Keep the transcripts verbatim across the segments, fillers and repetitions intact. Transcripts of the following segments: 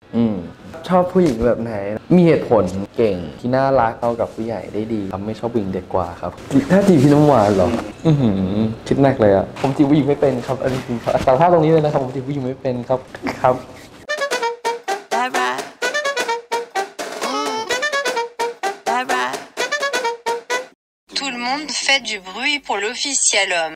อืมชอบผู้หญิงแบบไหนมีเหตุผลเก่งที่น่ารักเข้ากับผู้ใหญ่ได้ดีครับไม่ชอบผู้หญิงเด็กกว่าครับถ้าจีบพี่น้ำหวานเหรออือหือคิดหนักเลยอะผมจีบผู้หญิงไม่เป็นครับอันนี้จริงครับสารภาพตรงนี้เลยนะครับผมจีบผู้หญิงไม่เป็นครับครับ Tout le monde fait du bruit pour l'officiel homme.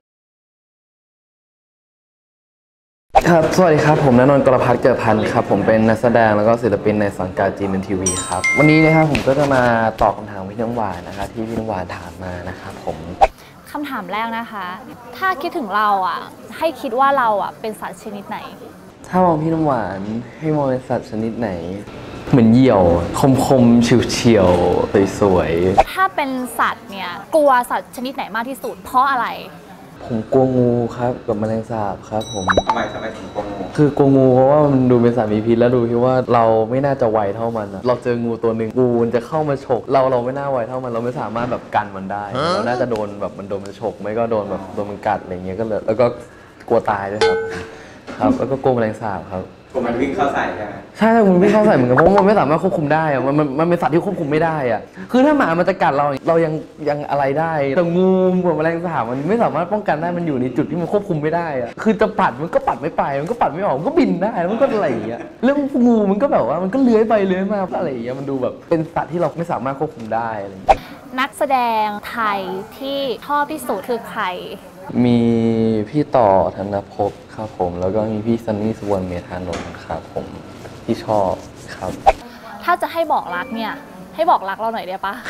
ครับสวัสดีครับผมณนนท์ กรพัฒน์ เกิดพันธ์ครับผมเป็นนักแสดงแล้วก็ศิลปินในสังกัด จี เอ็ม ที วี ครับวันนี้นะครับผมก็จะมาตอบคำถามพี่น้ำหวานนะคะที่พี่น้ำหวานถามมานะครับผมคำถามแรกนะคะถ้าคิดถึงเราอ่ะให้คิดว่าเราอ่ะเป็นสัตว์ชนิดไหนถ้ามองพี่น้ำหวานให้มองเป็นสัตว์ชนิดไหนเหมือนเหยี่ยวคมคมเฉียวเฉียวสวยๆถ้าเป็นสัตว์เนี่ยกลัวสัตว์ชนิดไหนมากที่สุดเพราะอะไรผมกลัวงูครับกับแมลงสาบครับผมทำไมทำไมถึงกลัวงูคือกลัวงูเพราะว่ามันดูเป็นสัตว์มีพิษแล้วดูที่ว่าเราไม่น่าจะไวเท่ามันเราเจองูตัวหนึ่งงูมันจะเข้ามาฉกเราเราไม่น่าไวเท่ามันเราไม่สามารถแบบกันมันได้เราน่าจะโดนแบบมันโดนมันฉกไม่ก็โดนแบบโดนมันกัดอะไรเงี้ยก็เลยแล้วก็กลัวตายด้วยครับครับแล้วก็กลัวแมลงสาบครับกลัวมันวิ่งเข้าใส่ใช่ไหมใช่มันวิ่งเข้าใส่เหมือนกันเพราะมันไม่สามารถควบคุมได้อะมันมันมันเป็นสัตว์ที่ควบคุมไม่ได้อะคือถ้าหมามันจะกัดเราเรายังยังอะไรได้แต่งูกับแมลงสาบมันไม่สามารถป้องกันได้มันอยู่ในจุดที่มันควบคุมไม่ได้อะคือจะปัดมันก็ปัดไม่ไปมันก็ปัดไม่ออกมันก็บินได้แล้วมันก็อะไรอย่างเงี้ยเรื่องงูมันก็แบบว่ามันก็เลื้อยไปเลื้อยมาอะไรอย่างเงี้ยมันดูแบบเป็นสัตว์ที่เราไม่สามารถควบคุมได้อะไรอย่างเงี้ยนักแสดงไทยที่ชอบที่สุดคือใครมีพี่ต่อธนภพครับผมแล้วก็มีพี่ซันนี่สุวรรณเมธานนท์ครับผมที่ชอบครับถ้าจะให้บอกรักเนี่ยให้บอกรักเราหน่อยได้ปะ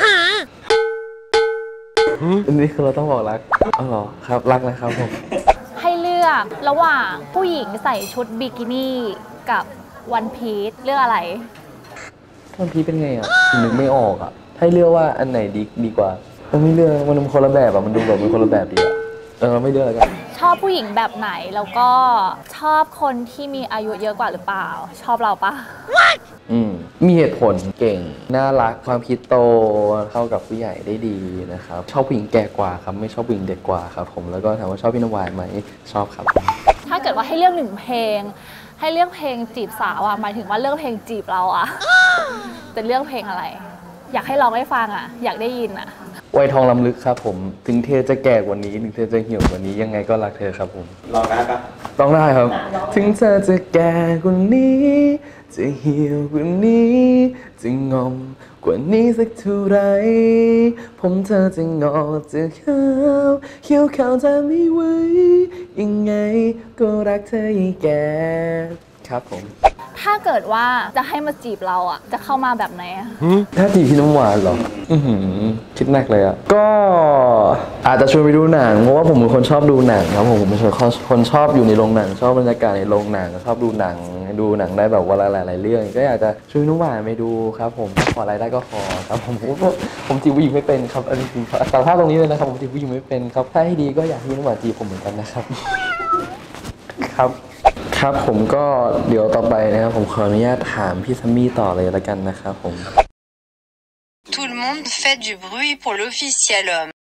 อันนี้คือเราต้องบอกรักอ๋อเหรอครับรักนะครับผมให้เลือกระหว่างผู้หญิงใส่ชุดบิกินี่กับวันพีซเลือกอะไรวันพีซเป็นไงอ่ะนึกไม่ออกอ่ะให้เลือกว่าอันไหนดีดีกว่ามันไม่เลือกมันคนละแบบอ่ะมันดูแบบมันคนละแบบดีอ่ะเออไม่เลือกแล้วกันชอบผู้หญิงแบบไหนแล้วก็ชอบคนที่มีอายุเยอะกว่าหรือเปล่าชอบเราปะอืมมีเหตุผลเก่งน่ารักความคิดโตเข้ากับผู้ใหญ่ได้ดีนะครับชอบผู้หญิงแก่กว่าครับไม่ชอบผู้หญิงเด็กกว่าครับผมแล้วก็ถามว่าชอบพี่น้ำหวานไหมชอบครับถ้าเกิดว่าให้เลือกหนึ่งเพลงให้เลือกเพลงจีบสาวอ่ะหมายถึงว่าเลือกเพลงจีบเราอ่ะจะเลือกเพลงอะไรอยากให้ร้องให้ฟังอ่ะอยากได้ยินอ่ะวัยทองล้ำลึกครับผมถึงเธอจะแก่กว่านี้ถึงเธอจะเหี่ยวกว่านี้ยังไงก็รักเธอครับผมลองได้ปะลองได้ครับถึงเธอจะแก่กว่านี้จะเหี่ยวกว่านี้จะงอมกว่านี้สักเท่าไรผมเธอจะงอจะขาวเขียวขาวจะไม่ไหวยังไงก็รักเธอยิ่งแก่ครับผมถ้าเกิดว่าจะให้มาจีบเราอ่ะจะเข้ามาแบบไหนอ่ะถ้าจีบพี่น้ำหวานเหรออือหือคิดหนักเลยอ่ะก็อาจจะชวนไปดูหนังเพราะว่าผมเป็นคนชอบดูหนังครับผมผมเป็นคนชอบอยู่ในโรงหนังชอบบรรยากาศในโรงหนังชอบดูหนังดูหนังได้แบบว่าหลายๆเรื่องก็อยากจะชวนพี่น้ำหวานไปดูครับผมขออะไรได้ก็ขอครับผมผมจีบผู้หญิงไม่เป็นครับอันนี้จริงสารภาพตรงนี้เลยนะครับผมจีบผู้หญิงไม่เป็นครับถ้าให้ดีก็อยากให้พี่น้ำหวานจีบผมเหมือนกันนะครับครับครับผมก็เดี๋ยวต่อไปนะครับผมขออนุญาตถามพี่ซัมมี่ต่อเลยละกันนะครับผม Tout le monde fait du bruit pour l'officiel homme.